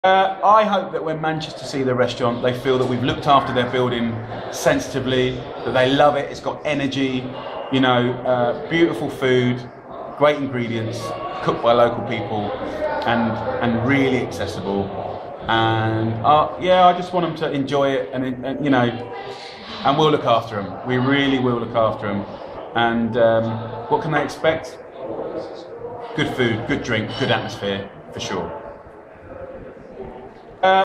I hope that when Manchester see the restaurant, they feel that we've looked after their building sensitively, that they love it, it's got energy, you know, beautiful food, great ingredients, cooked by local people, and really accessible. And yeah, I just want them to enjoy it, and you know, and we'll look after them. We really will look after them. And what can they expect? Good food, good drink, good atmosphere, for sure.